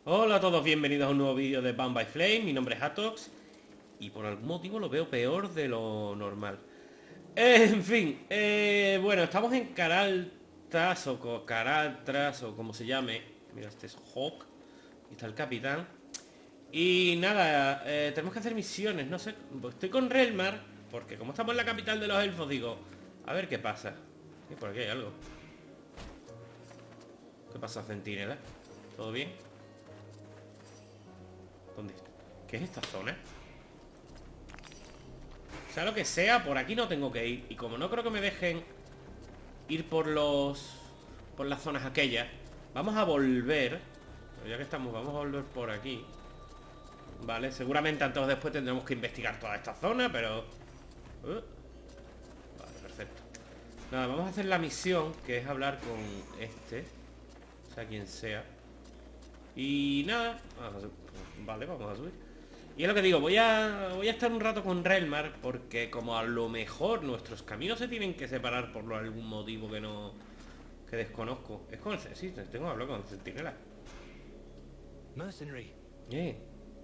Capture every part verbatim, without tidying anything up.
Hola a todos, bienvenidos a un nuevo vídeo de Bound by Flame. Mi nombre es Atox y por algún motivo lo veo peor de lo normal. Eh, en fin, eh, bueno, estamos en Caraltras o co- Caraltras o como se llame. Mira, este es Hawk y está el capitán. Y nada, eh, tenemos que hacer misiones, no sé. Pues estoy con Relmar porque como estamos en la capital de los elfos, digo, a ver qué pasa. Y por aquí hay algo. ¿Qué pasa, Centinela? ¿Todo bien? ¿Dónde? ¿Qué es esta zona? Sea lo que sea, por aquí no tengo que ir. Y como no creo que me dejen ir por los... por las zonas aquellas, vamos a volver. Pero ya que estamos, vamos a volver por aquí. Vale, seguramente antes o después tendremos que investigar toda esta zona, pero... Uh. Vale, perfecto. Nada, vamos a hacer la misión, que es hablar con este. O sea, quien sea. Y nada, vamos a... Vale, vamos a subir. Y es lo que digo, voy a, voy a estar un rato con Relmar, porque como a lo mejor nuestros caminos se tienen que separar por algún motivo que no... que desconozco. Es con el... Sí, tengo que hablar con el centinela. Mercenary. Yeah.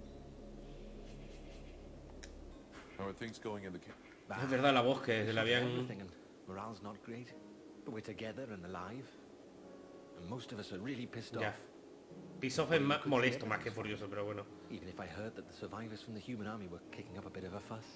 How are things going in the camp? Es verdad la voz que se la habían... Everything and morale's not great, but we're together and alive. And most of us are really pissed Ya. off. Piss off es más molesto más que furioso, pero bueno. Even if I heard that the survivors from the human army were kicking up a bit of a fuss.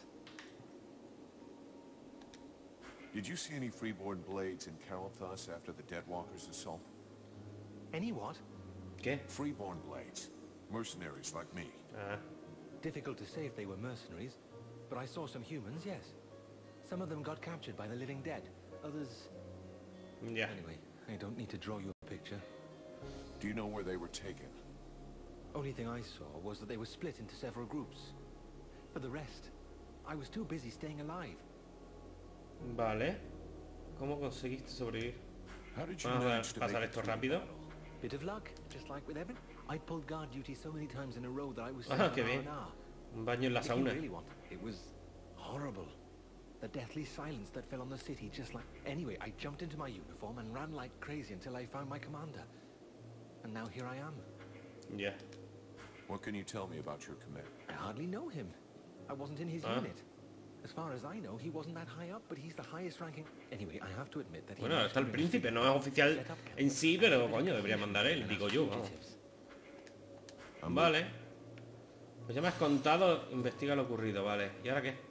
Did you see any freeborn blades in Carolthus after the Deadwalkers' assault? Any what? ¿Qué? Freeborn blades. Mercenaries like me. Ah. Difficult to say if they were mercenaries, but I saw some humans, yes. Some of them got captured by the living dead. Others... Ya. Anyway, I don't need to draw you a picture. Do you know where they were taken? Only thing I saw was that they were split into several groups. For the rest, I was too busy staying alive. Vale. ¿Cómo conseguiste sobrevivir? How did you Vamos manage a to pasar make it esto through the rápido. battle? Bit of luck, just like with everything. I pulled guard duty so many times in a row that I was Ah, sick qué for bien. an hour. Un baño en la If you sauna. really want, it was horrible. The deathly silence that fell on the city, just like... Anyway, I jumped into my uniform and ran like crazy until I found my commander. And now here I am. Ya. What can you tell me about your command? I hardly know him. I wasn't in his Ah. unit. As far as I know, he wasn't that high up, but he's the highest ranking... Anyway, I have to admit that he... Bueno, managed está el to bring us príncipe, no es together, oficial set up camp, en sí, pero and coño, debería mandar él, and digo as yo, vamos. fugitives. Vale. Pues ya me has contado, investiga lo ocurrido, vale. ¿Y ahora qué?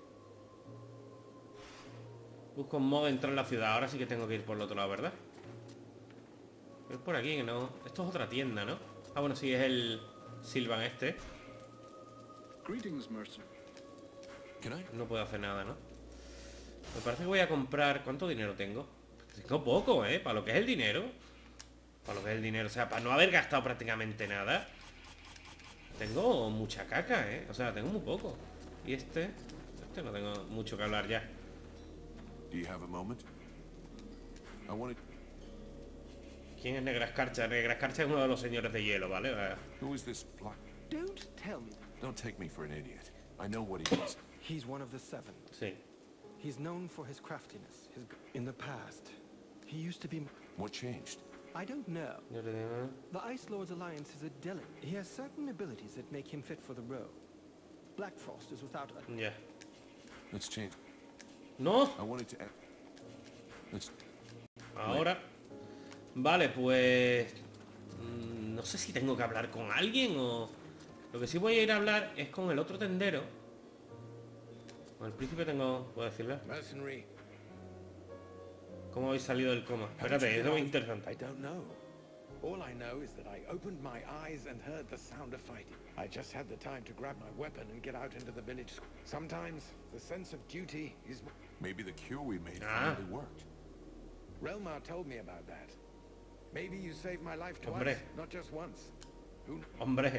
Busco un modo de entrar en la ciudad. Ahora sí que tengo que ir por el otro lado, ¿verdad? Es por aquí que no... Esto es otra tienda, ¿no? Ah, bueno, sí, es el Sylvan este. Greetings, mercer. Can I? No puedo hacer nada, ¿no? Me parece que voy a comprar... ¿Cuánto dinero tengo? Tengo poco, ¿eh? Para lo que es el dinero. Para lo que es el dinero. O sea, para no haber gastado prácticamente nada. Tengo mucha caca, ¿eh? O sea, tengo muy poco. Y este... Este no tengo mucho que hablar ya. Do you have a moment? I wanted... ¿Quién es Negra Escarcha? Negra Escarcha es uno de los señores de hielo, ¿vale? Eh, Who is this black... Don't tell me. Don't take me for an idiot. I know what he is. He's one of the seven. Sí. He's known for his craftiness. His g- in the past, he used to be... What changed? I don't know. Yo le digo, The Ice Lord's alliance is a delicate. He has certain abilities that make him fit for the role. Black Frost is without a... ya. Let's change. ¡No! I wanted to... Let's... Ahora. Vale, pues... mm, No sé si tengo que hablar con alguien o... Lo que sí voy a ir a hablar es con el otro tendero. Con el príncipe tengo... ¿Puedo decirle? Mercenary. ¿Cómo habéis salido del coma? Espérate, eso es interesante. I don't know. All I know is that I opened my eyes and heard the sound of fighting. I just had the time to grab my weapon and get out into the village. Sometimes the sense of duty is... Maybe the cure we made Ah. finally worked. Relmar told me about that. Maybe you saved my life twice, Hombre. not just once. Who kn- Hombre,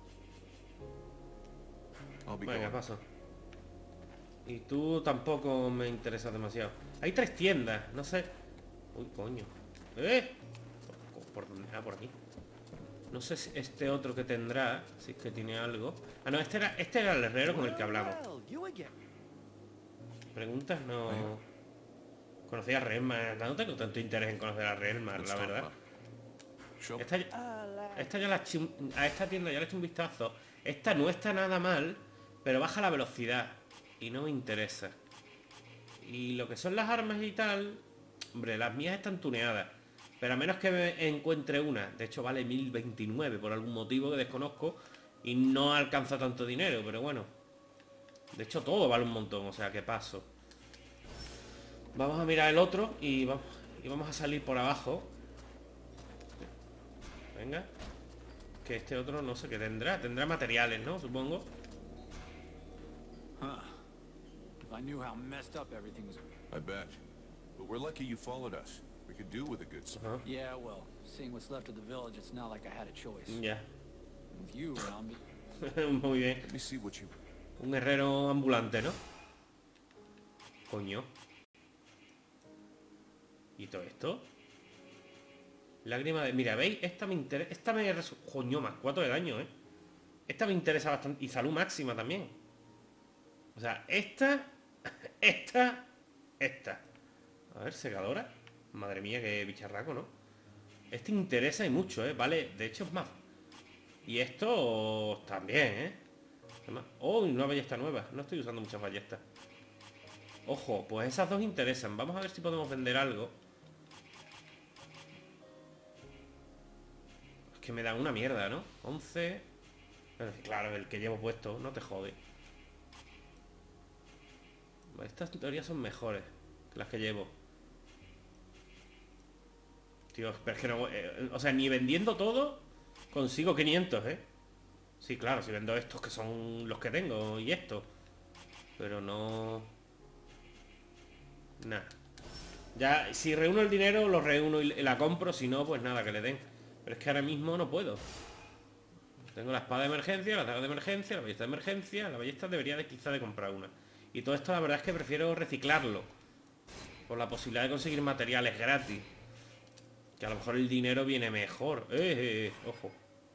I'll be venga, going. paso. Y tú tampoco me interesas demasiado. Hay tres tiendas, no sé. Uy, coño. ¿Eh? ¿Por, por dónde? Ah, por aquí. No sé si este otro que tendrá, si es que tiene algo. Ah, no, este era, este era el herrero con el que hablamos. Well, you again. Preguntas, no... Conocí a Relmar. No tengo tanto interés en conocer a Relmar, Let's la talk verdad. about- Show... Esta... Esta ya la eché un- a esta tienda ya le he hecho un vistazo. Esta no está nada mal, pero baja la velocidad. Y no me interesa. Y lo que son las armas y tal... Hombre, las mías están tuneadas. Pero a menos que me encuentre una. De hecho vale mil veintinueve por algún motivo que desconozco. Y no alcanza tanto dinero, pero bueno. De hecho todo vale un montón, o sea que paso. Vamos a mirar el otro y vamos, y vamos a salir por abajo. Venga. Que este otro no sé qué tendrá. Tendrá materiales, ¿no? Supongo. Huh. If I knew how messed up everything was... I bet. But we're lucky you followed us. We could do with a good sword. Ajá. Yeah, well, seeing what's left of the village, it's not like I had a choice. Ya. With you around me... Muy bien. Let me see what you... Un herrero ambulante, ¿no? Coño. ¿Y todo esto? Lágrima de... Mira, ¿veis? Esta me interesa... Esta me... resu- Coño, más cuatro de daño, ¿eh? Esta me interesa bastante. Y salud máxima también. O sea, esta... Esta... Esta. A ver, segadora. Madre mía, qué bicharraco, ¿no? Este interesa y mucho, ¿eh? Vale, de hecho es más... Y esto... También, ¿eh? Oh, una ballesta nueva. No estoy usando muchas ballestas. Ojo, pues esas dos interesan. Vamos a ver si podemos vender algo. Es que me dan una mierda, ¿no? once. Pero, claro, el que llevo puesto. No te jode. Estas teorías son mejores que las que llevo. Tío, pero es que no... eh, o sea, ni vendiendo todo consigo quinientos, ¿eh? Sí, claro, si vendo estos que son los que tengo y estos. Pero no... Nada. Ya, si reúno el dinero, lo reúno y la compro. Si no, pues nada, que le den. Pero es que ahora mismo no puedo. Tengo la espada de emergencia, la daga de emergencia, la ballesta de emergencia. La ballesta debería de quizá de comprar una. Y todo esto la verdad es que prefiero reciclarlo. Por la posibilidad de conseguir materiales gratis. Que a lo mejor el dinero viene mejor. Eh, eh, eh, ojo.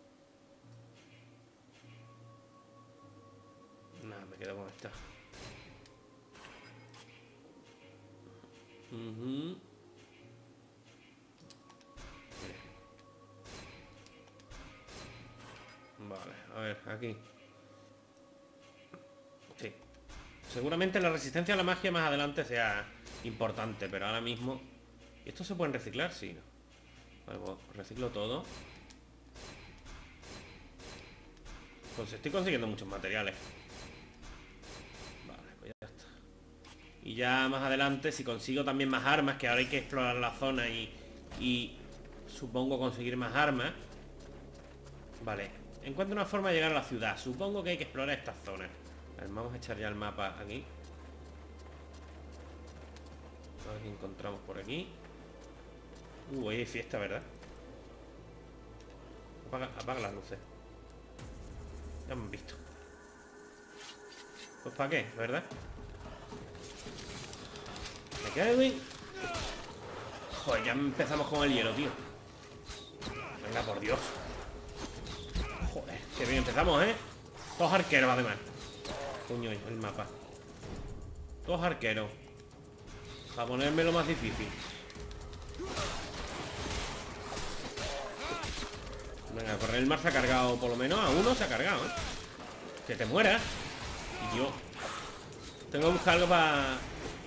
Nada, me quedo con esta. Uh-huh. Vale, a ver, aquí. Sí. Seguramente la resistencia a la magia más adelante sea importante, pero ahora mismo... ¿Y estos se pueden reciclar? Sí, ¿no? Vale, pues reciclo todo. Pues estoy consiguiendo muchos materiales. Vale, pues ya está. Y ya más adelante, si consigo también más armas, que ahora hay que explorar la zona y, y supongo conseguir más armas. Vale, encuentro una forma de llegar a la ciudad. Supongo que hay que explorar estas zonas. A ver, vamos a echar ya el mapa aquí. A ver qué encontramos por aquí. Uh, ahí hay fiesta, ¿verdad? Apaga, apaga las luces. Ya me han visto. Pues ¿para qué? ¿Verdad? ¿Me cae, güey? Joder, ya empezamos con el hielo, tío. Venga, por Dios. Joder, que bien empezamos, ¿eh? Todos arqueros, además. Coño, el mapa. Todos arqueros. Para ponerme lo más difícil. Venga, correr el mar se ha cargado. Por lo menos a uno se ha cargado, ¿eh? Que te mueras. Y yo tengo que buscar algo para...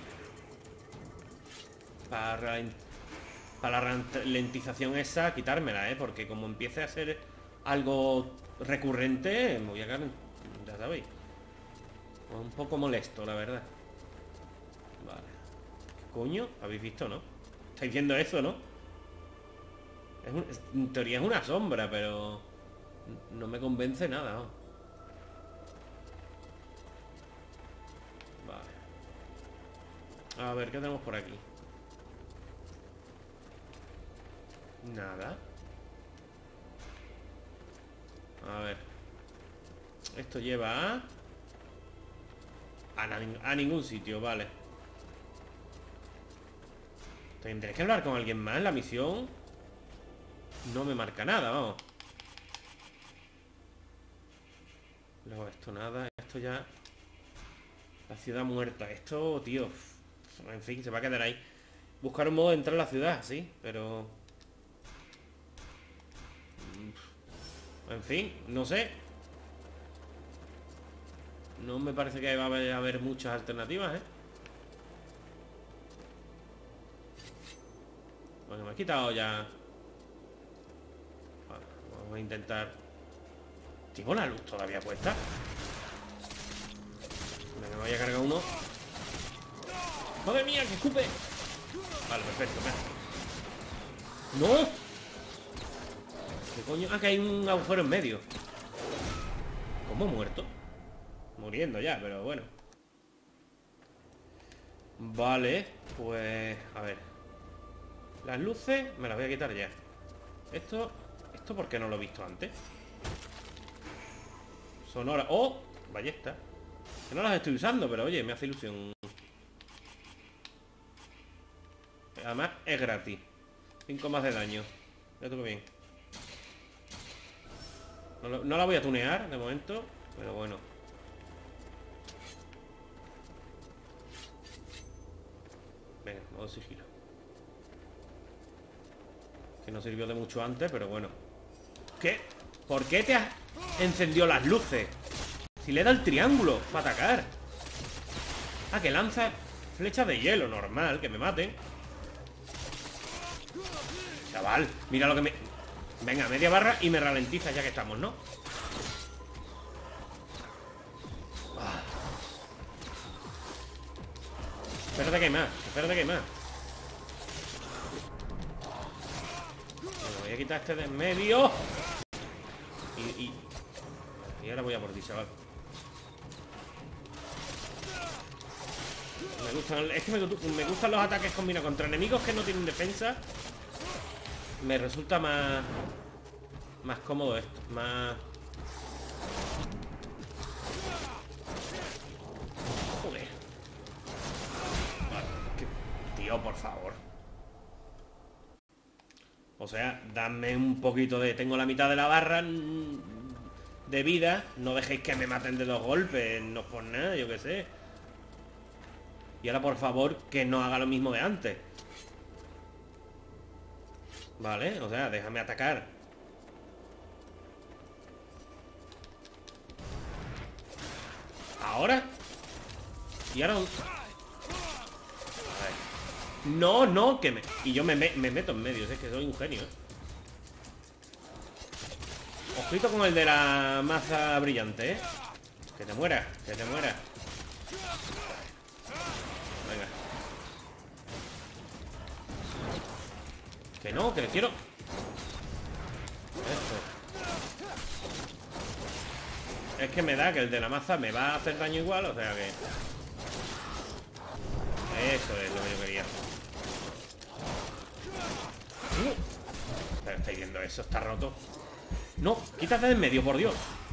Para... Para la ralentización esa, quitármela, ¿eh? Porque como empiece a ser algo recurrente, me voy a quedar... Ya sabéis. Un poco molesto, la verdad. Vale. ¿Qué coño? ¿Habéis visto, no? ¿Estáis viendo eso, no? Es un, es, en teoría es una sombra, pero... No me convence nada, ¿no? Vale. A ver, ¿qué tenemos por aquí? Nada. A ver. Esto lleva a... A, na a ningún sitio, vale. Tendré que hablar con alguien más. La misión no me marca nada, vamos. Luego esto nada. Esto ya... La ciudad muerta. Esto, tío... En fin, se va a quedar ahí. Buscar un modo de entrar a la ciudad, sí, pero... En fin, no sé. No me parece que va a haber, a haber muchas alternativas, ¿eh? Bueno, me he quitado ya. Vale, vamos a intentar. ¿Tengo la luz todavía puesta? Venga, me voy a cargar uno. ¡Madre mía, que escupe! Vale, perfecto, venga. ¡No! ¿Qué coño? Ah, que hay un agujero en medio. ¿Cómo he muerto? Muriendo ya, pero bueno. Vale, pues... A ver. Las luces me las voy a quitar ya. Esto... ¿Esto por qué no lo he visto antes? Sonora... ¡Oh! Ballesta. Que no las estoy usando, pero oye, me hace ilusión. Además, es gratis. cinco más de daño. Ya tengo bien. No, lo, no la voy a tunear de momento, pero bueno. Venga, modo sigilo. Que no sirvió de mucho antes, pero bueno. ¿Qué? ¿Por qué te has encendido las luces? Si le da el triángulo para atacar. Ah, que lanza flechas de hielo, normal, que me maten. Chaval, mira lo que me... Venga, media barra y me ralentiza ya que estamos, ¿no? Ah. Espérate que hay más, espérate que hay más. Bueno, voy a quitar este de en medio. Y, y... Y ahora voy a por ti, chaval. Me gustan... Es que me, me gustan los ataques combinados contra enemigos que no tienen defensa. Me resulta más... Más cómodo esto. Más... Joder. Vale, que... Tío, por favor. O sea, dadme un poquito de... Tengo la mitad de la barra de vida. No dejéis que me maten de dos golpes. No por nada, yo qué sé. Y ahora, por favor, que no haga lo mismo de antes. Vale, o sea, déjame atacar. Ahora. Y ahora... A ver. No, no, que me... Y yo me, me, me meto en medio. Es que soy un genio, ¿eh? Ojito con el de la maza brillante, ¿eh? Que te mueras, que te mueras. Venga. Que no, que le quiero. Esto. Es que me da que el de la maza me va a hacer daño igual, o sea que... Eso es lo que yo quería. Uh. Pero estáis viendo eso, está roto. No, quítate de en medio, por Dios.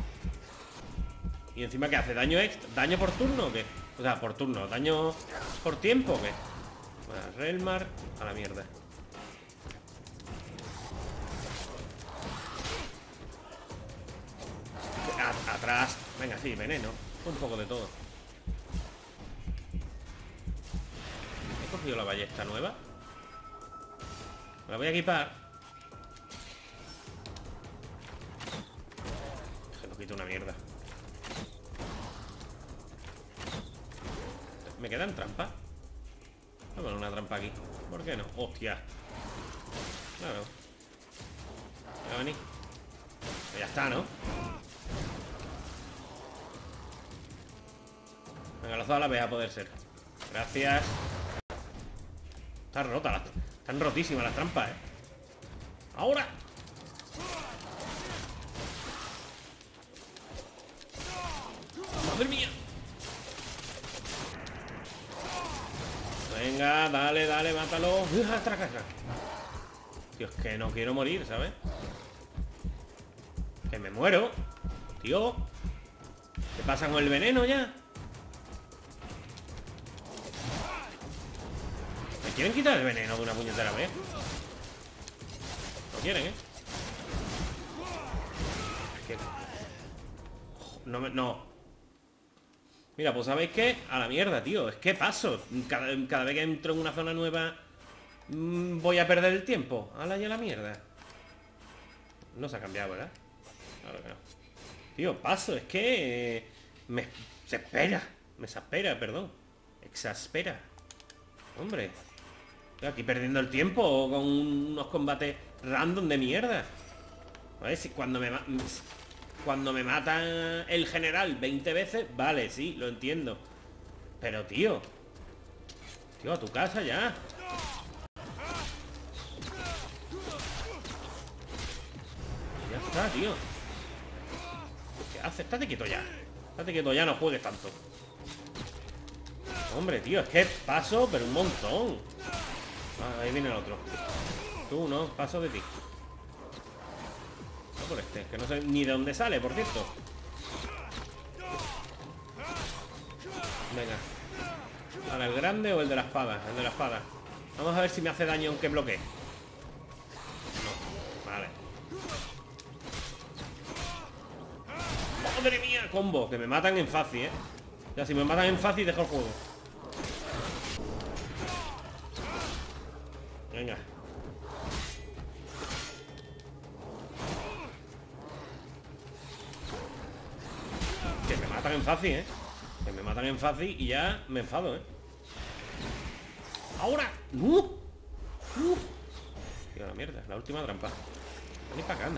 Y encima que hace daño extra. ¿Daño por turno o qué? O sea, por turno, daño por tiempo o qué. Bueno, Relmar a la mierda. A atrás. Venga, sí, veneno. Un poco de todo. He cogido la ballesta nueva. Me la voy a equipar. Se nos quita una mierda. ¿Me quedan trampas? Voy a poner una trampa aquí. ¿Por qué no? ¡Hostia! Claro. Voy a venir. Pues ya está, ¿no? Venga, los dos a la vez a poder ser. Gracias. Están rotas las... Están rotísimas las trampas, ¿eh? ¡Ahora! ¡Madre mía! Venga, dale, dale, mátalo. ¡Atrás, atrás! Tío, es que no quiero morir, ¿sabes? Que me muero. Tío. ¿Qué pasa con el veneno ya? ¿Me quieren quitar el veneno de una puñetera vez? Lo quieren, ¿eh? Es que... No, me... no. Mira, pues ¿sabéis qué? A la mierda, tío. Es que paso. Cada, cada vez que entro en una zona nueva mmm, voy a perder el tiempo. A la y a la mierda. No se ha cambiado, ¿verdad? Claro que no. Tío, paso, es que... eh, me... se espera. Me exaspera, perdón. Exaspera. Hombre. Estoy aquí perdiendo el tiempo con unos combates random de mierda. A ver si cuando me... ma- Cuando me mata el general veinte veces, vale, sí, lo entiendo. Pero, tío. Tío, a tu casa ya. Ya está, tío. ¿Qué haces? Estate quieto ya. Estate quieto ya, no juegues tanto. Hombre, tío, es que paso, pero un montón. Ah, ahí viene el otro. Tú, no, paso de ti. No por este, que no sé ni de dónde sale, por cierto. Venga. ¿Ahora el grande o el de la espada? El de la espada. Vamos a ver si me hace daño aunque bloquee. No, vale. ¡Madre mía! Combo, que me matan en fácil, ¿eh? Ya, si me matan en fácil, dejo el juego. Venga. Que me matan en fácil, ¿eh? Que me matan en fácil y ya me enfado, ¿eh? ¡Ahora! ¡No! ¡No! Tío, la mierda, la última trampa. Ni para acá, anda.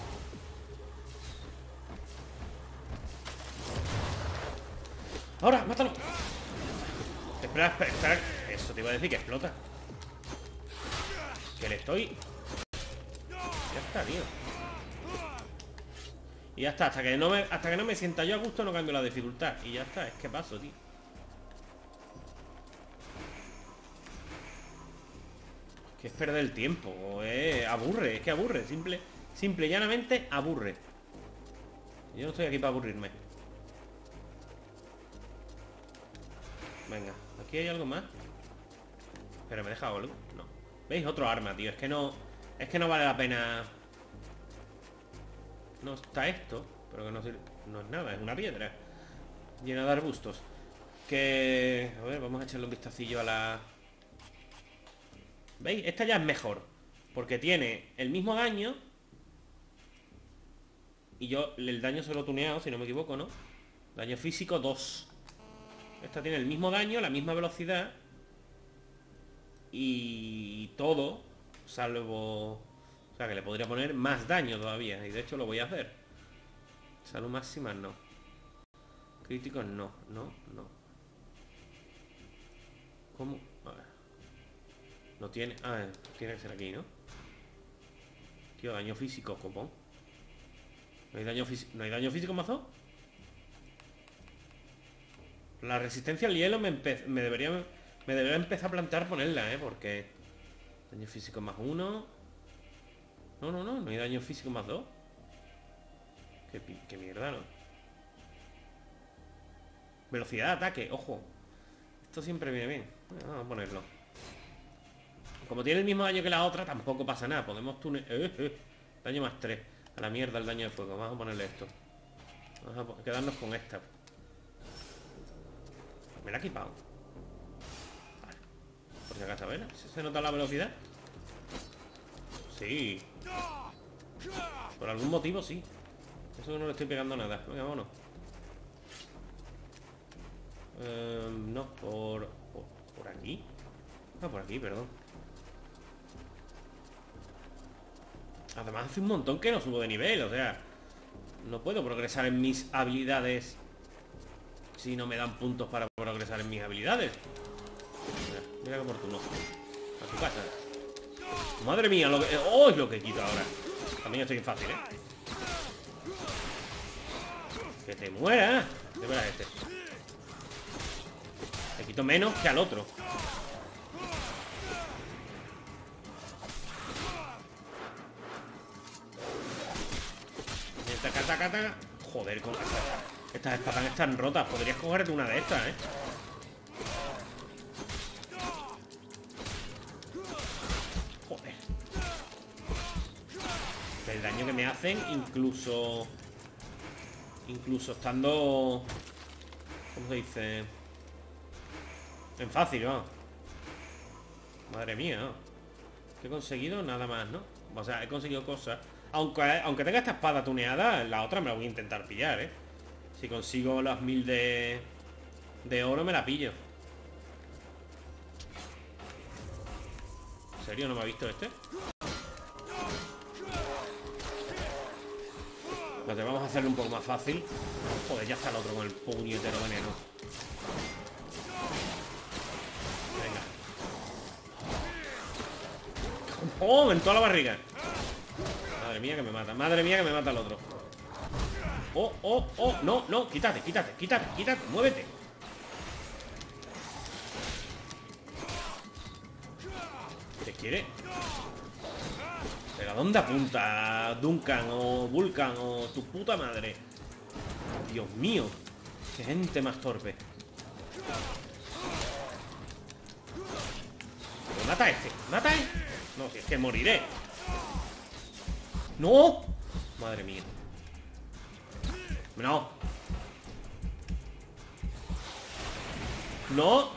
¡Ahora! ¡Mátalo! Espera, espera, espera. Eso te iba a decir, que explota. Que le estoy... Ya está, tío. Y ya está, hasta que no me, hasta que no me sienta yo a gusto no cambio la dificultad. Y ya está, es que paso, tío. Que es perder el tiempo, o es... aburre, es que aburre, simple, simple y llanamente aburre. Yo no estoy aquí para aburrirme. Venga, aquí hay algo más. Pero me he dejado algo, no. ¿Veis? Otro arma, tío, es que no... Es que no vale la pena... No está esto, pero que no, sirve, no es nada, es una piedra llena de arbustos. Que... A ver, vamos a echarle un vistacillo a la... ¿Veis? Esta ya es mejor, porque tiene el mismo daño. Y yo el daño se lo he tuneado, si no me equivoco, ¿no? Daño físico dos. Esta tiene el mismo daño, la misma velocidad. Y todo, salvo... O sea, que le podría poner más daño todavía. Y de hecho lo voy a hacer. Salud máxima, no. Críticos, no, no, no. ¿Cómo? A ver. No tiene... Ah, tiene que ser aquí, ¿no? Tío, daño físico, copón. ¿No hay daño físico? ¿No hay daño físico, mazo? La resistencia al hielo me, me debería... Me debería empezar a plantear ponerla, ¿eh? Porque... Daño físico más uno... No, no, no, no hay daño físico más dos. Qué, qué mierda, ¿no? Velocidad de ataque, ojo. Esto siempre viene bien. Bueno, vamos a ponerlo. Como tiene el mismo daño que la otra, tampoco pasa nada. Podemos tunear... Eh, eh. Daño más tres. A la mierda el daño de fuego. Vamos a ponerle esto. Vamos a quedarnos con esta. Me la he equipado. Vale. Por si acaso, a ver. ¿Se nota la velocidad? Sí. Por algún motivo, sí. Eso que no le estoy pegando nada. Venga, vámonos. Eh, no, por, por... ¿Por aquí? Ah, por aquí, perdón. Además hace un montón que no subo de nivel. O sea, no puedo progresar en mis habilidades si no me dan puntos para progresar en mis habilidades. Mira, mira qué oportuno. A tu casa. Madre mía, lo que... ¡Oh! Lo que quito ahora. También estoy fácil, ¿eh? Que te muera. De verdad este. Le quito menos que al otro. Taca, taca, taca. Joder, con estas, estas espadas están rotas. Podrías cogerte una de estas, ¿eh? Joder. El daño que me hacen, incluso... Incluso estando... ¿Cómo se dice? En fácil, ¿no? Madre mía, ¿no? ¿Qué he conseguido? Nada más, ¿no? O sea, he conseguido cosas. Aunque, aunque tenga esta espada tuneada, la otra me la voy a intentar pillar, ¿eh? Si consigo las mil de... de oro, me la pillo. ¿En serio no me ha visto este? Vale, vamos a hacerlo un poco más fácil. Joder, ya está el otro con el puñetero veneno. Venga. ¡Oh! En toda la barriga. Madre mía que me mata. Madre mía que me mata el otro. ¡Oh, oh, oh! No, no, quítate, quítate, quítate, quítate. Muévete. ¿Te quiere? ¿Pero a dónde apunta Duncan o Vulcan o tu puta madre? Dios mío. Qué gente más torpe. Pero mata a este. Mata a este. No, si es que moriré. ¡No! Madre mía. No. No.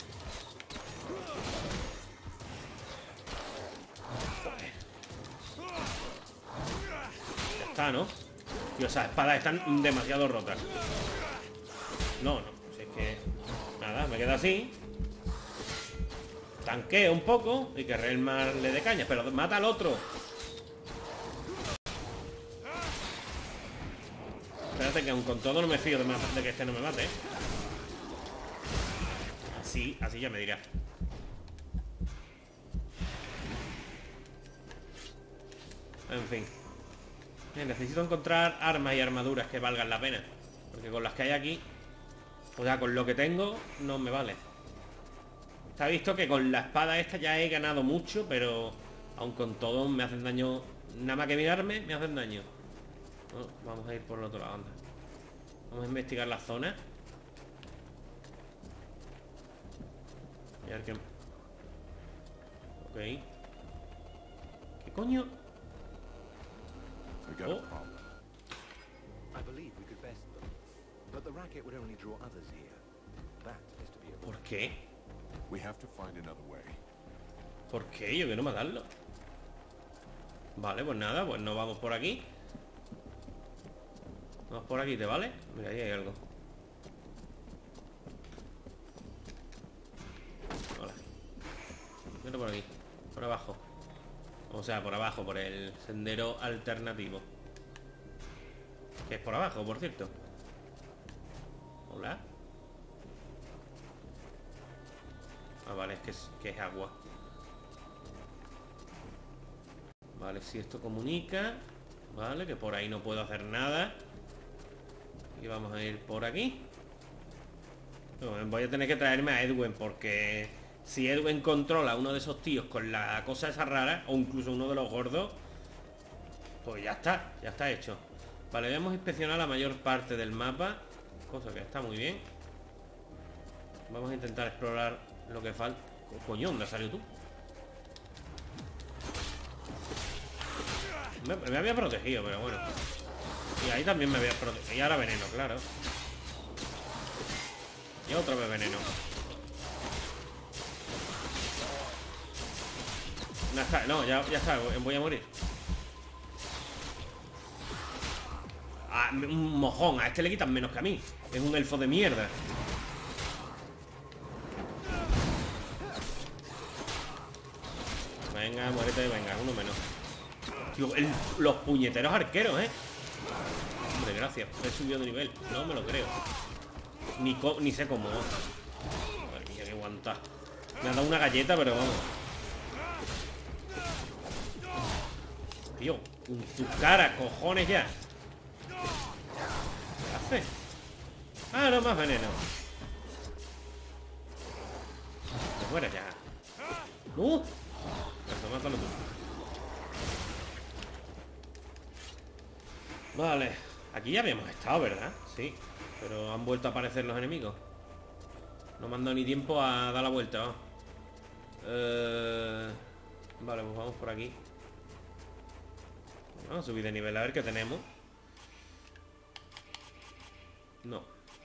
Ya está, ¿no? Tío, esas espadas están demasiado rotas. No, no. Si es que... Nada, me quedo así. Tanqueo un poco y que Relmar le dé caña. Pero mata al otro. Espérate que aun con todo no me fío de, de que este no me mate, ¿eh? Así, así ya me dirá. En fin. Necesito encontrar armas y armaduras que valgan la pena. Porque con las que hay aquí, o sea, con lo que tengo, no me vale. Está visto que con la espada esta ya he ganado mucho, pero aun con todo me hacen daño. Nada más que mirarme, me hacen daño. Oh, vamos a ir por el otro lado, anda. Vamos a investigar la zona. Y a ver qué... Ok. ¿Qué coño? We got Oh. a problem. I believe we could best them, but the racket would only draw others here. That is to be avoided. ¿Por qué? We have to find another way. ¿Por qué? Yo quiero matarlo. Vale, pues nada, pues nos vamos por aquí. Vamos por aquí, ¿te vale? Mira, ahí hay algo. Hola. Mira por aquí, por abajo. O sea, por abajo, por el sendero alternativo. Que es por abajo, por cierto. Hola. Ah, vale, es que es, que es agua. Vale, si esto comunica. Vale, que por ahí no puedo hacer nada. Y vamos a ir por aquí. No, voy a tener que traerme a Edwin, porque si Edwin controla a uno de esos tíos con la cosa esa rara, o incluso uno de los gordos, pues ya está, ya está hecho. Vale, vamos a inspeccionar la mayor parte del mapa, cosa que está muy bien. Vamos a intentar explorar lo que falta. Oh, coño, ¿dónde has salido tú? Me, me había protegido, pero bueno. Y ahí también me había protegido. Y ahora veneno, claro. Y otra vez veneno. No, está, no ya, ya está, voy a morir. Ah, un mojón, a este le quitan menos que a mí. Es un elfo de mierda. Venga, muérete, venga, uno menos. Tío, el, los puñeteros arqueros, ¿eh? Hombre, gracias, he subido de nivel. No me lo creo. Ni, ni sé cómo. Madre mía, qué aguanta. Me ha dado una galleta, pero vamos. Tío, en tu cara, cojones ya. ¿Qué hace? Ah, no, más veneno. Te fuera ya. ¡Uh! Eso, mátalo tú. Vale. Aquí ya habíamos estado, ¿verdad? Sí. Pero han vuelto a aparecer los enemigos. No me han dado ni tiempo a dar la vuelta, ¿no? Eh... Vale, pues vamos por aquí. Vamos a subir de nivel, a ver qué tenemos. No.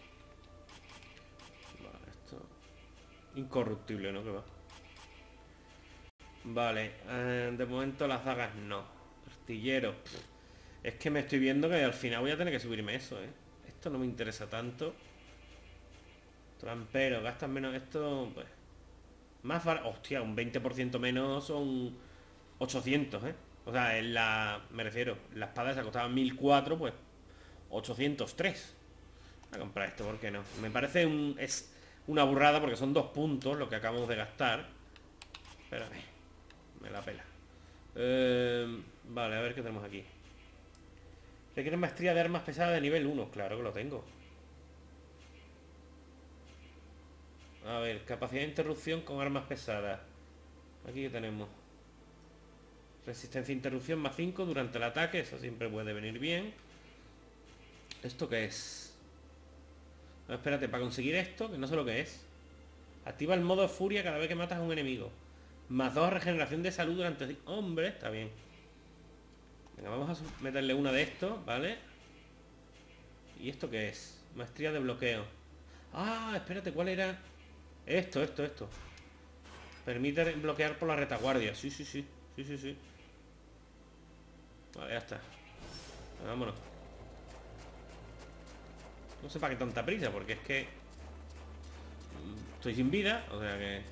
Vale, esto... Incorruptible, ¿no? ¿Qué va? Vale, eh, de momento las dagas no. Artillero. Pff, es que me estoy viendo que al final voy a tener que subirme eso, ¿eh? Esto no me interesa tanto. Trampero, gastas menos esto, pues... Más barato... Hostia, un veinte por ciento menos son ochocientos, ¿eh? O sea, en la... Me refiero, la espada esa costaba mil cuatro, pues... ochocientos tres. Voy a comprar esto, ¿por qué no? Me parece un... Es una burrada porque son dos puntos lo que acabamos de gastar. Pero... Eh, me la pela. Eh, vale, a ver qué tenemos aquí. Requiere maestría de armas pesadas de nivel uno. Claro que lo tengo. A ver, capacidad de interrupción con armas pesadas. Aquí que tenemos. Resistencia a interrupción más cinco durante el ataque. Eso siempre puede venir bien. ¿Esto qué es? No, espérate, para conseguir esto, que no sé lo que es. Activa el modo furia cada vez que matas a un enemigo. Más dos regeneración de salud durante... Hombre, está bien. Venga, vamos a meterle una de estos, ¿vale? ¿Y esto qué es? Maestría de bloqueo. Ah, espérate, ¿cuál era? Esto, esto, esto. Permite bloquear por la retaguardia. Sí, sí, sí. Sí, sí, sí. Vale, ya está. Vámonos. No sé para qué tanta prisa, porque es que... Estoy sin vida, o sea que...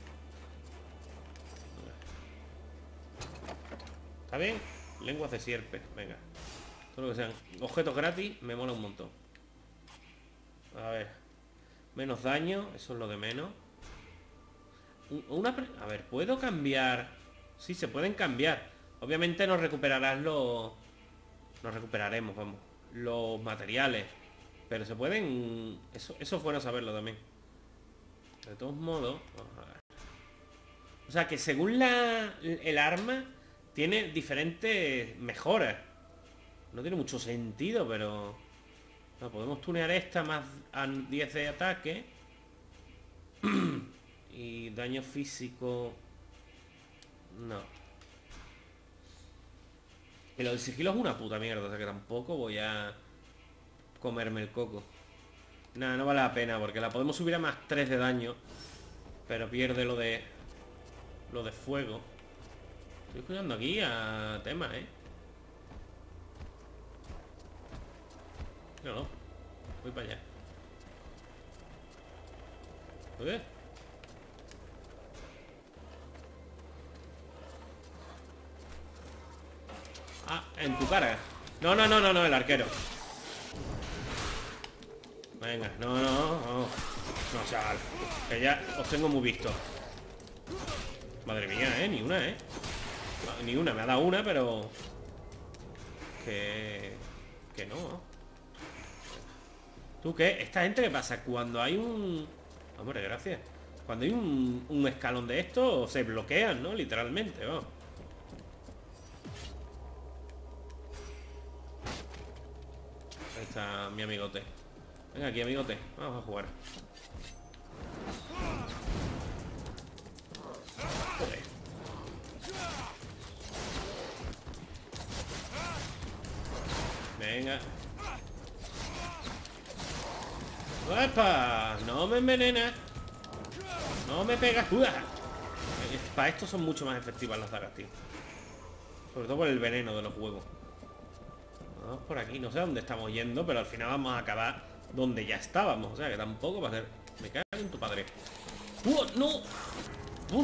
¿Está bien? Lenguas de sierpe, venga. Todo lo que sean objetos gratis me mola un montón. A ver. Menos daño, eso es lo de menos. Una... A ver, ¿puedo cambiar? Sí, se pueden cambiar. Obviamente nos recuperarás los... Nos recuperaremos, vamos. Los materiales. Pero se pueden... Eso, eso es bueno saberlo también. De todos modos... Vamos a ver. O sea que según la... El arma... Tiene diferentes mejoras. No tiene mucho sentido, pero... No, podemos tunear esta más a diez de ataque. Y daño físico... No. Y lo del sigilo es una puta mierda, o sea que tampoco voy a comerme el coco. Nada, no vale la pena, porque la podemos subir a más tres de daño. Pero pierde lo de... Lo de fuego. Estoy escuchando aquí a temas, ¿eh? No, no. Voy para allá. ¿Oye? Ah, en tu cara. No, no, no, no, no, el arquero. Venga, no, no, no. No, chaval. Que ya os tengo muy visto. Madre mía, ¿eh? Ni una, ¿eh? No, ni una, me ha dado una, pero... Que... Que no. ¿Tú qué? ¿Esta gente qué pasa? Cuando hay un... Hombre, gracias. Cuando hay un, un escalón de esto, se bloquean, ¿no? Literalmente, vamos. Ahí está mi amigote. Venga aquí, amigote. Vamos a jugar. Joder. Venga. ¡Epa! No me envenenas. No me pegas. Para esto son mucho más efectivas las dagas, tío. Sobre todo por el veneno de los huevos. Vamos por aquí. No sé dónde estamos yendo, pero al final vamos a acabar donde ya estábamos. O sea que tampoco va a ser... Me cago en tu padre. ¡Uh! ¡No! ¡Uf!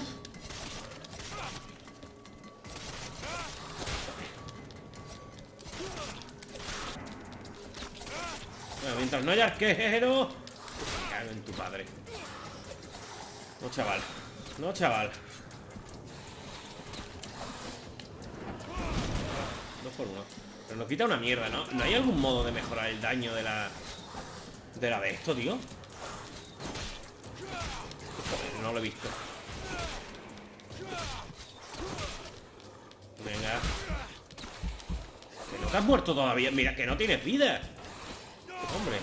Bueno, mientras no haya arquero... Me cago en tu padre. No, chaval. No, chaval. Dos por uno. Pero nos quita una mierda, ¿no? ¿No hay algún modo de mejorar el daño de la... De la de esto, tío? Joder, no lo he visto. Venga. Que no te has muerto todavía. Mira, que no tienes vida. Hombre.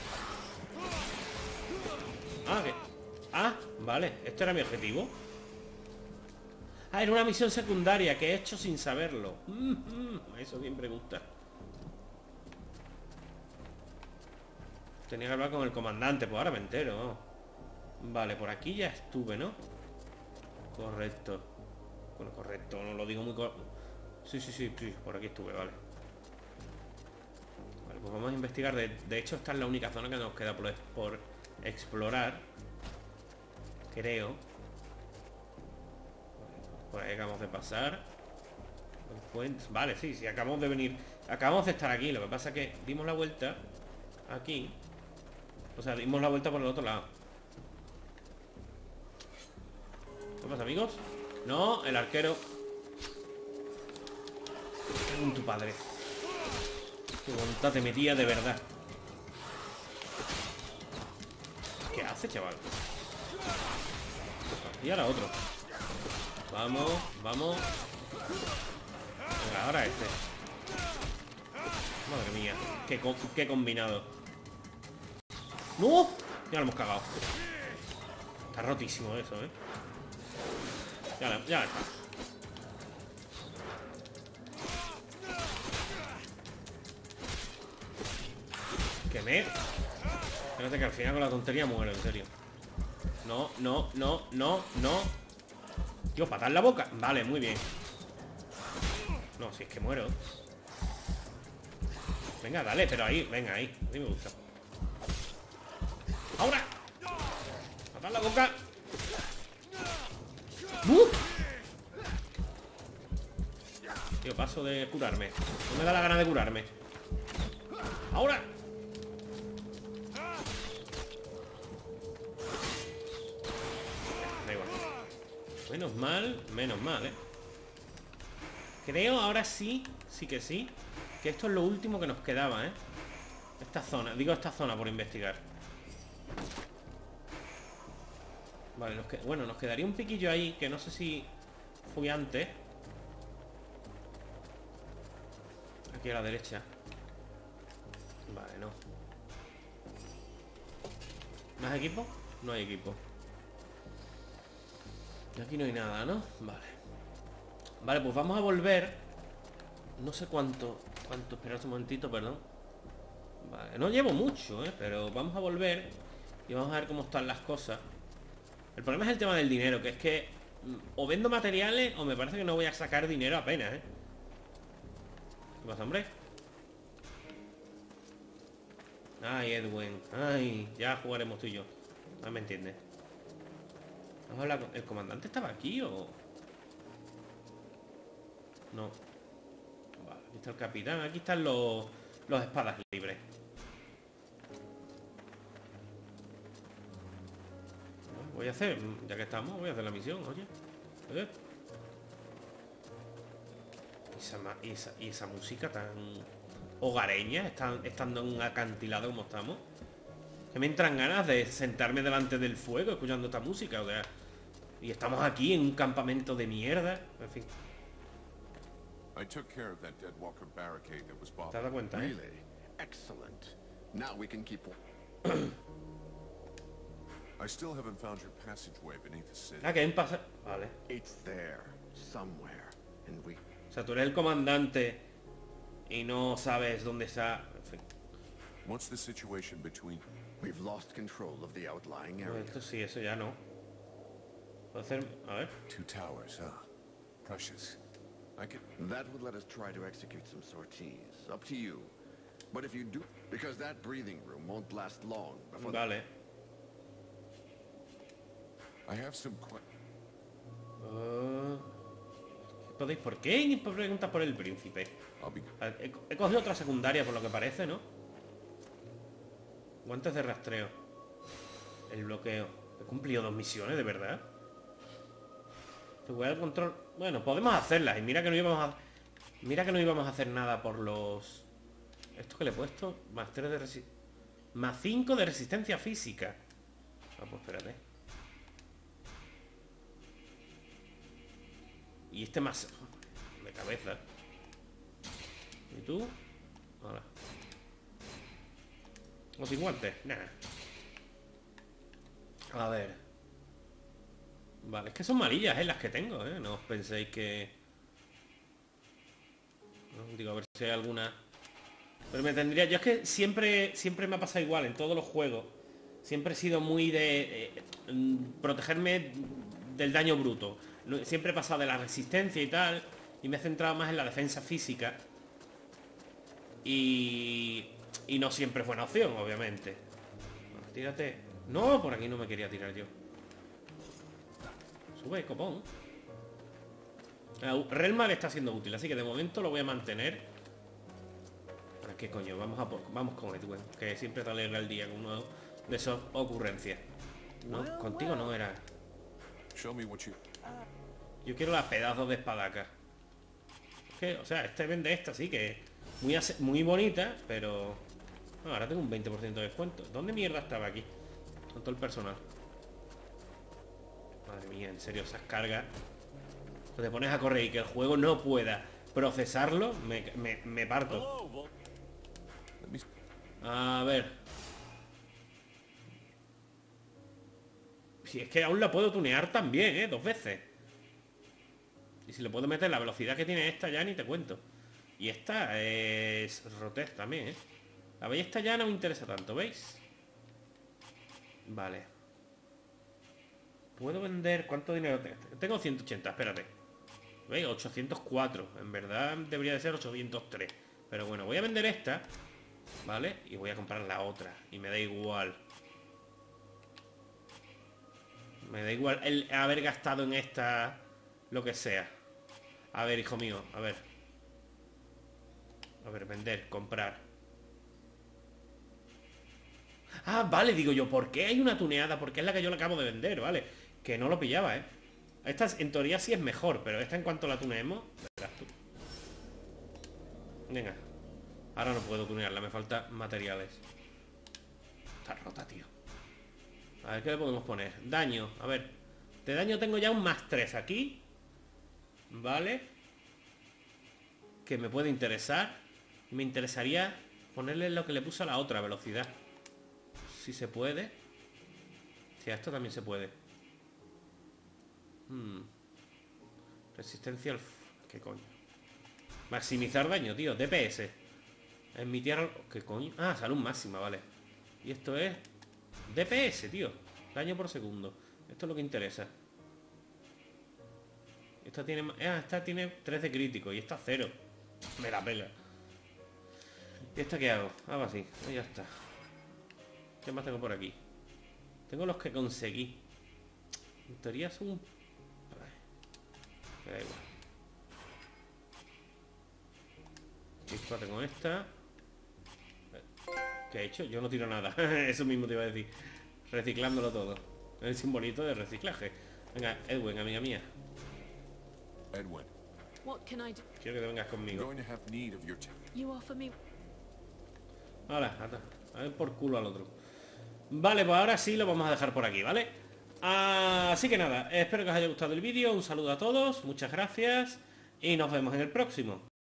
Ah, que... Ah, vale. Esto era mi objetivo. Ah, era una misión secundaria que he hecho sin saberlo. Mm, mm, eso siempre gusta. Tenía que hablar con el comandante. Pues ahora me entero, ¿no? Vale, por aquí ya estuve, ¿no? Correcto. Bueno, correcto, no lo digo muy... Cor... Sí, sí, sí, sí, por aquí estuve, vale. Vale, pues vamos a investigar. De, de hecho, esta es la única zona que nos queda por, por explorar. Creo. Por ahí acabamos de pasar. Vale, sí, sí, acabamos de venir. Acabamos de estar aquí. Lo que pasa es que dimos la vuelta aquí. O sea, dimos la vuelta por el otro lado. ¿Qué pasa, amigos? No, el arquero. Con tu padre. Qué voluntad te metía de verdad. ¿Qué hace, chaval? Y ahora otro. Vamos, vamos. Venga, ahora este. Madre mía. Qué, co qué combinado. ¡No! Ya lo hemos cagado. Está rotísimo eso, ¿eh? Ya, la, ya está. Que me... Espérate que al final con la tontería muero, en serio. No, no, no, no, no. Tío, patar la boca. Vale, muy bien. No, si es que muero. Venga, dale, pero ahí, venga, ahí. A mí me gusta. ¡Ahora! ¡Patar la boca! ¡Uh! Tío, paso de curarme. No me da la gana de curarme. ¡Ahora! Da igual. Menos mal, menos mal, ¿eh? Creo ahora sí, sí que sí, que esto es lo último que nos quedaba, ¿eh? Esta zona, digo esta zona por investigar. Vale, nos que... bueno, nos quedaría un piquillo ahí, que no sé si fui antes. Aquí a la derecha. Vale, no. ¿Más equipo? No hay equipo. Y aquí no hay nada, ¿no? Vale. Vale, pues vamos a volver. No sé cuánto. Cuánto, esperad un momentito, perdón. Vale, no llevo mucho, ¿eh? Pero vamos a volver y vamos a ver cómo están las cosas. El problema es el tema del dinero, que es que o vendo materiales o me parece que no voy a sacar dinero apenas, ¿eh? ¿Qué pasa, hombre? Ay, Edwin. Ay, ya jugaremos tú y yo. No me entiendes. Vamos a hablar con... ¿El comandante estaba aquí o...? No. Vale, aquí está el capitán. Aquí están los, los espadas libres. Voy a hacer, ya que estamos, voy a hacer la misión, oye. Oye. Y esa, y esa, y esa música tan hogareña, están, estando en un acantilado como estamos. Que me entran ganas de sentarme delante del fuego escuchando esta música, o sea. Y estamos aquí en un campamento de mierda. En fin. I took care of that dead walker barricade that was ¿Te bothering. has dado cuenta, eh? Really? Excellent. Now we can keep... I still haven't found your passageway beneath the city. Ah, que hay un pasaje. Vale. It's there, somewhere, and we... O sea, tú eres el comandante y no sabes dónde está. En fin. What's the situation between... We've lost control of the outlying Pues area. esto sí, eso ya no. Puedo hacer. A ver. Two towers, huh? Precious. I could... That would let us try to execute some sorties. Up to you. But if you do... Because that breathing room won't last long before... Vale. I have some que... Uh, ¿Podéis por qué? Ni por preguntas por el príncipe. I'll be... He, he cogido otra secundaria por lo que parece, ¿no? Guantes de rastreo. El bloqueo. He cumplido dos misiones, de verdad. Seguridad del control. Bueno, podemos hacerlas. Y mira que no íbamos a... Mira que no íbamos a hacer nada por los... Esto que le he puesto. Más tres de resi... Más cinco de resistencia física. Ah, pues espérate. Y este más... De cabeza. ¿Y tú? Ahora. ¿O sin guantes? Nah. A ver. Vale, es que son malillas, ¿eh? Las que tengo, ¿eh? No os penséis que... No, digo, a ver si hay alguna... Pero me tendría... Yo es que siempre, siempre me ha pasado igual en todos los juegos. Siempre he sido muy de... Eh, protegerme del daño bruto. Siempre he pasado de la resistencia y tal... y me he centrado más en la defensa física. Y... Y no siempre es buena opción, obviamente. Bueno, tírate. No, por aquí no me quería tirar yo. Sube, copón. Uh, Relmar está siendo útil, así que de momento lo voy a mantener. ¿Para qué coño? Vamos a por, vamos con Edwin, que siempre te alegra el día con una de esas ocurrencias. No, contigo no era. Show me what you... Yo quiero las pedazos de espadaca. Es que, o sea, este vende esta, sí, que es muy, ase- muy bonita, pero... No, ahora tengo un veinte por ciento de descuento. ¿Dónde mierda estaba aquí? Con todo el personal. Madre mía, en serio, esas cargas. Te pones a correr y que el juego no pueda procesarlo, me, me, me parto. A ver. Si es que aún la puedo tunear también, ¿eh? Dos veces. Y si le puedo meter la velocidad que tiene esta ya ni te cuento. Y esta es Rotec también, ¿eh? La ballesta ya no me interesa tanto, ¿veis? Vale. Puedo vender... ¿Cuánto dinero tengo? Tengo ciento ochenta, espérate. ¿Veis? ochocientos cuatro. En verdad debería de ser ochocientos tres. Pero bueno, voy a vender esta, ¿vale? Y voy a comprar la otra. Y me da igual. Me da igual el haber gastado en esta lo que sea. A ver, hijo mío, a ver. A ver, vender, comprar. Ah, vale, digo yo, ¿por qué hay una tuneada? Porque es la que yo le acabo de vender, ¿vale? Que no lo pillaba, ¿eh? Esta en teoría sí es mejor, pero esta en cuanto la tuneemos, verás tú. Venga. Ahora no puedo tunearla, me faltan materiales. Está rota, tío. A ver, ¿qué le podemos poner? Daño, a ver. De daño tengo ya un más tres aquí. Vale. Que me puede interesar. Me interesaría ponerle lo que le puse a la otra, velocidad. Si se puede. Si a esto también se puede. Hmm. Resistencia al... ¿Qué coño? Maximizar daño, tío. D P S. En mi tierra... ¿Qué coño? Ah, salud máxima, vale. Y esto es... D P S, tío. Daño por segundo. Esto es lo que interesa. Esta tiene... Ah, esta tiene tres de crítico. Y esta cero. Me la pela. ¿Y esta qué hago? Hago así. Y ya está. ¿Qué más tengo por aquí? Tengo los que conseguí. En teoría son... Me da igual. Esta tengo esta. ¿Qué he hecho? Yo no tiro nada. Eso mismo te iba a decir. Reciclándolo todo. El simbolito de reciclaje. Venga, Edwin, amiga mía. Edwin, What can I do? Quiero que te vengas you're conmigo. going to have need of your... You offer me... Ahora, ata. A ver por culo al otro. Vale, pues ahora sí lo vamos a dejar por aquí, ¿vale? Así que nada, espero que os haya gustado el vídeo. Un saludo a todos, muchas gracias y nos vemos en el próximo.